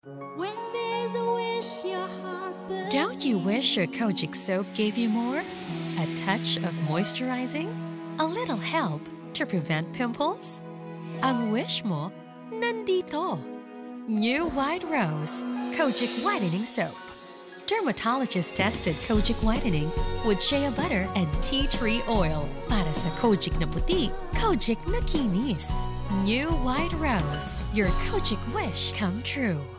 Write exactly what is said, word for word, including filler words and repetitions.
When there's a wish your heart believes. Don't you wish your Kojic soap gave you more? A touch of moisturizing? A little help to prevent pimples? Ang wish mo, nandito. New White Rose Kojic Whitening Soap. Dermatologist-tested Kojic Whitening with shea butter and tea tree oil. Para sa Kojic na puti, Kojic na kinis. New White Rose, your Kojic wish come true.